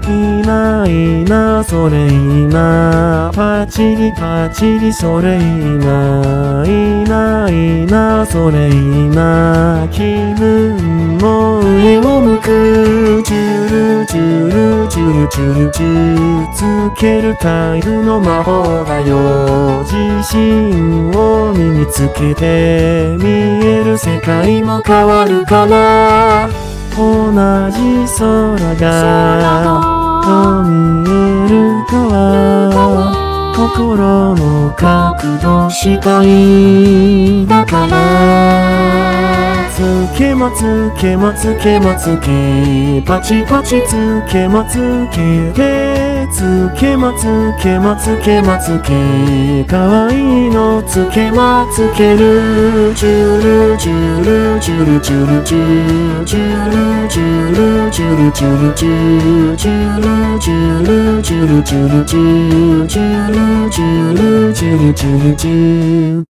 いないなそれいいなパチリパチリそれいいないないなそれいいな気分も上を向くチュルチュルチュルチュルチュつけるタイルの魔法だよ自信を身につけて見える世界も変わるから同じ空がどう見えるかは心の角度次第だからつけまつけまつけまつけパチパチつけまつけてつけまつけまつけまつけかわいいのつけまつけるチュルチュルチュルチュルチュチュルチュルチュルチュルチュチュルチュルチュルチュルチュチュルチュルチュルチュルチュ